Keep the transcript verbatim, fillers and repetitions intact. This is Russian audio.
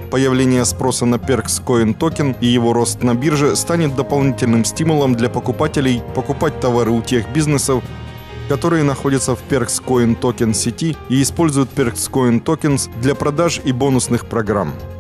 Появление спроса на Perks Coin токен и его рост на бирже станет дополнительным стимулом для покупателей покупать товары у тех бизнесов, которые находятся в Perks Coin токен сети и используют Perks Coin Tokens для продаж и бонусных программ.